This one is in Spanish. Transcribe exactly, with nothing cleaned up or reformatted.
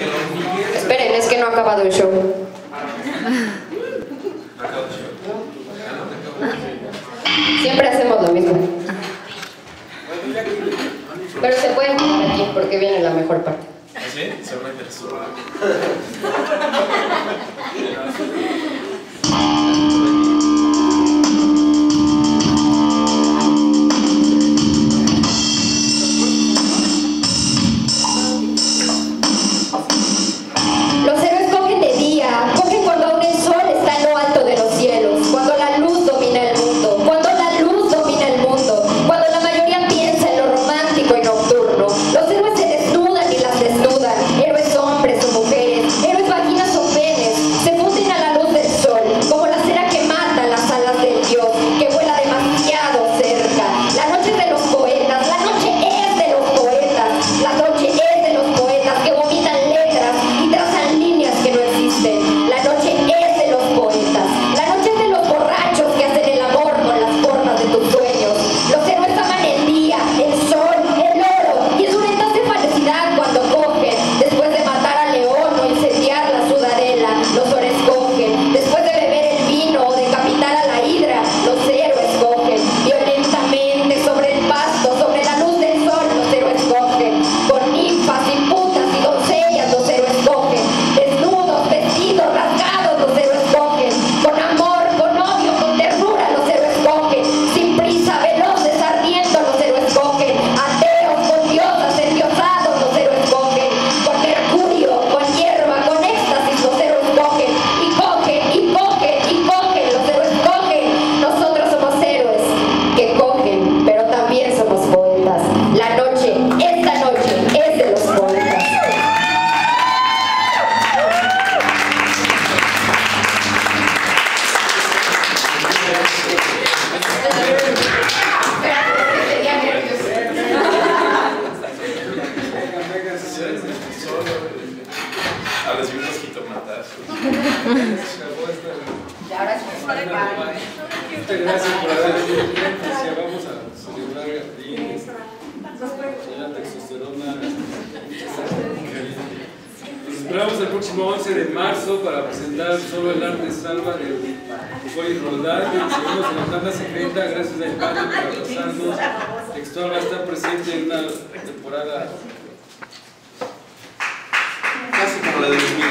Esperen, es que no ha acabado el show. Siempre hacemos lo mismo. Pero se pueden quedar aquí porque viene la mejor parte. ¿Sí? Se va a interesar. Los héroes cogen de día, cogen cuando aún el sol está en lo alto de los cielos, cuando la luz domina el mundo, cuando la luz domina el mundo, cuando la mayoría piensa en lo romántico y nocturno. Los héroes se desnudan y las desnudan, héroes hombres o mujeres, héroes vaginas o penes, se funden a la luz del sol, como la cera que mata las alas del dios, que vuela demasiado cerca. La noche es de los poetas, la noche es de los poetas, la noche es de los poetas que vomitan letras y trazan líneas que no existen. La noche es de los poetas, la noche es de los borrachos que hacen el amor con las formas de tus sueños. Los héroes aman el día, el sol, el oro y en su ventas de felicidad cuando cogen, después de matar al león o incendiar la sudadela. Los héroes cogen, después de beber el vino o decapitar a la hidra. Los héroes cogen, violentamente sobre el pasto, sobre la luz del sol. Los héroes cogen, con ninfas y putas y doncellas. Los héroes cogen, desnudos, vestidos, rasgados. Los héroes cogen, con amor, con odio, con ternura. Los héroes cogen, sin prisa, veloces, ardiendo. Los héroes cogen, ateos, con diosas, endiosados. Los héroes cogen, con mercurio, con hierba, con éxtasis. Los héroes cogen, y cogen, y cogen, y cogen. Los héroes cogen. Nosotros somos héroes que cogen, pero también somos poetas. La noche, esta noche, es de los poetas. A los mismos jitomatazos. Y ahora sí. Muchas gracias por haber venido. Vamos a celebrar jardines, la testosterona. Nos esperamos el próximo once de marzo para presentar Solo el arte salva de Cory Roldán. Seguimos en la tanda secreta. Gracias a Iván por abrazarnos. Textual va a estar presente en una temporada Casi como la de Luis Miguel.